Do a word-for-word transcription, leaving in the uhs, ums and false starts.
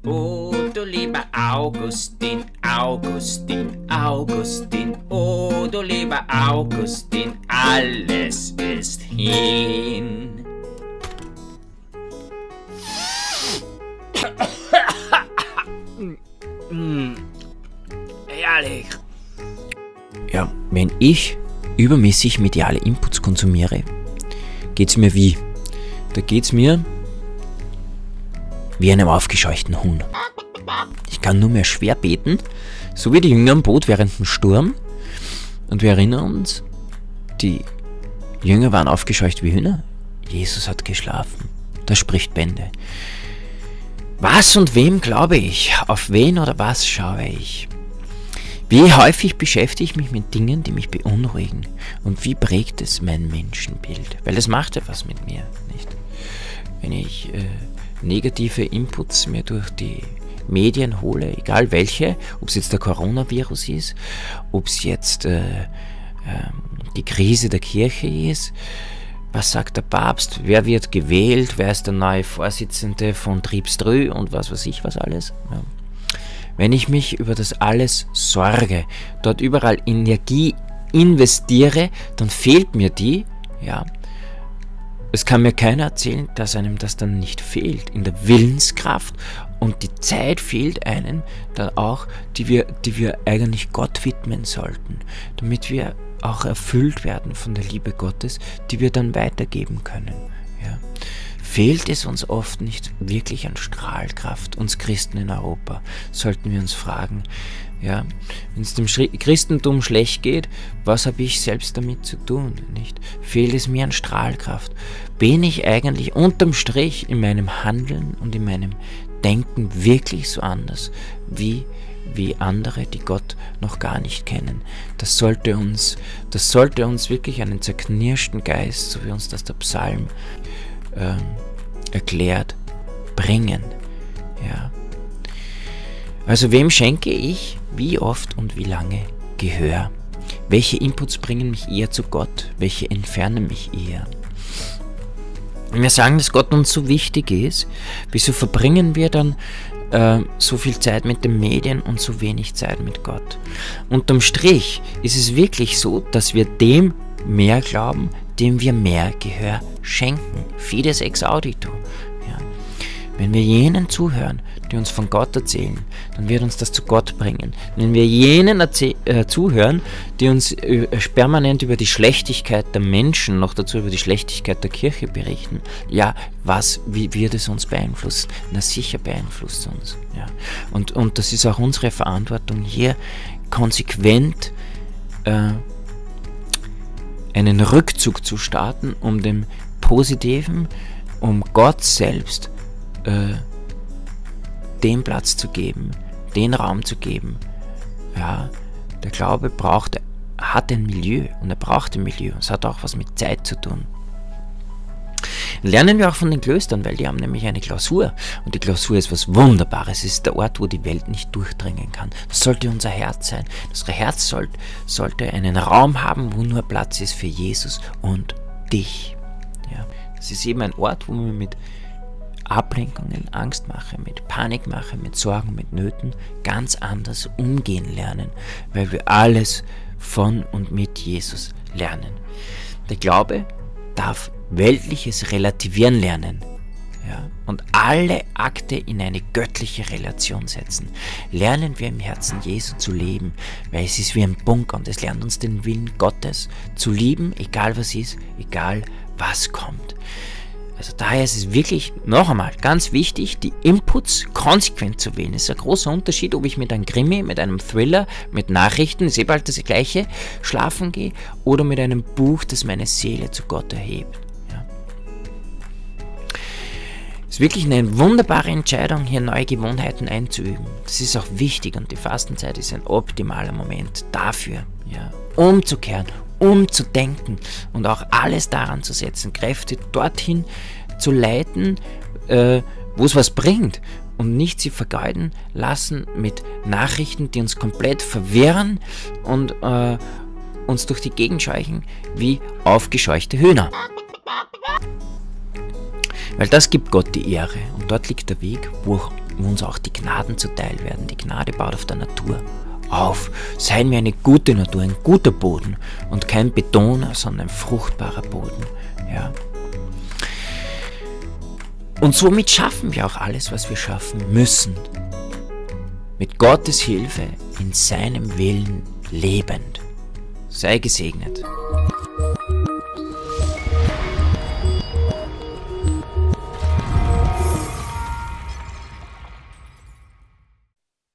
Oh, du lieber Augustin, Augustin, Augustin, oh, du lieber Augustin, alles ist hin. Herrlich. Ja, wenn ich übermäßig mediale Inputs konsumiere, geht's mir wie? Da geht's mir wie einem aufgescheuchten Huhn. Ich kann nur mehr schwer beten, so wie die Jünger am Boot während dem Sturm. Und wir erinnern uns, die Jünger waren aufgescheucht wie Hühner. Jesus hat geschlafen. Das spricht Bände. Was und wem glaube ich? Auf wen oder was schaue ich? Wie häufig beschäftige ich mich mit Dingen, die mich beunruhigen? Und wie prägt es mein Menschenbild? Weil das macht ja was mit mir, nicht? Wenn ich äh, negative Inputs mir durch die Medien hole, egal welche, ob es jetzt der Coronavirus ist, ob es jetzt äh, äh, die Krise der Kirche ist, was sagt der Papst, wer wird gewählt, wer ist der neue Vorsitzende von Triebströ und was weiß ich was alles. Ja. Wenn ich mich über das alles sorge, dort überall Energie investiere, dann fehlt mir die, ja. Es kann mir keiner erzählen, dass einem das dann nicht fehlt, in der Willenskraft, und die Zeit fehlt einem dann auch, die wir, die wir eigentlich Gott widmen sollten, damit wir auch erfüllt werden von der Liebe Gottes, die wir dann weitergeben können. Ja. Fehlt es uns oft nicht wirklich an Strahlkraft, uns Christen in Europa, sollten wir uns fragen, ja, wenn es dem Christentum schlecht geht, was habe ich selbst damit zu tun? Nicht? Fehlt es mir an Strahlkraft? Bin ich eigentlich unterm Strich in meinem Handeln und in meinem Denken wirklich so anders wie, wie andere, die Gott noch gar nicht kennen? Das sollte uns, das sollte uns wirklich einen zerknirschten Geist, so wie uns das der Psalm äh, erklärt, bringen. Ja. Also wem schenke ich, wie oft und wie lange Gehör? Welche Inputs bringen mich eher zu Gott? Welche entfernen mich eher? Wenn wir sagen, dass Gott uns so wichtig ist, wieso verbringen wir dann äh, so viel Zeit mit den Medien und so wenig Zeit mit Gott? Unterm Strich ist es wirklich so, dass wir dem mehr glauben, dem wir mehr Gehör schenken. Fides ex audito. Ja. Wenn wir jenen zuhören, die uns von Gott erzählen, dann wird uns das zu Gott bringen. Wenn wir jenen äh, zuhören, die uns äh, permanent über die Schlechtigkeit der Menschen, noch dazu über die Schlechtigkeit der Kirche berichten, ja, was, wie wird es uns beeinflussen? Na sicher beeinflusst uns. Ja. Und, und das ist auch unsere Verantwortung, hier konsequent äh, einen Rückzug zu starten, um dem Positiven, um Gott selbst äh, den Platz zu geben, den Raum zu geben. Ja, der Glaube braucht, hat ein Milieu und er braucht ein Milieu. Es hat auch was mit Zeit zu tun. Lernen wir auch von den Klöstern, weil die haben nämlich eine Klausur. Und die Klausur ist was Wunderbares. Es ist der Ort, wo die Welt nicht durchdringen kann. Das sollte unser Herz sein. Unser Herz soll, sollte einen Raum haben, wo nur Platz ist für Jesus und dich. Ja, das ist eben ein Ort, wo wir mit Ablenkungen, Angstmache, mit Panikmache, mit Sorgen, mit Nöten ganz anders umgehen lernen, weil wir alles von und mit Jesus lernen. Der Glaube darf Weltliches relativieren lernen, ja, und alle Akte in eine göttliche Relation setzen. Lernen wir im Herzen Jesu zu leben, weil es ist wie ein Bunker und es lernt uns den Willen Gottes zu lieben, egal was ist, egal was kommt. Also daher ist es wirklich, noch einmal, ganz wichtig, die Inputs konsequent zu wählen. Es ist ein großer Unterschied, ob ich mit einem Krimi, mit einem Thriller, mit Nachrichten, ist eh bald das Gleiche, schlafen gehe, oder mit einem Buch, das meine Seele zu Gott erhebt. Ja. Es ist wirklich eine wunderbare Entscheidung, hier neue Gewohnheiten einzuüben. Das ist auch wichtig und die Fastenzeit ist ein optimaler Moment dafür, ja, umzukehren, umzudenken und auch alles daran zu setzen, Kräfte dorthin zu leiten, äh, wo es was bringt und nicht sie vergeuden lassen mit Nachrichten, die uns komplett verwirren und äh, uns durch die Gegend scheuchen wie aufgescheuchte Hühner. Weil das gibt Gott die Ehre und dort liegt der Weg, wo auch wo uns auch die Gnaden zuteil werden. Die Gnade baut auf der Natur auf. Seien wir eine gute Natur, ein guter Boden und kein Beton, sondern ein fruchtbarer Boden. Ja. Und somit schaffen wir auch alles, was wir schaffen müssen. Mit Gottes Hilfe in seinem Willen lebend. Sei gesegnet.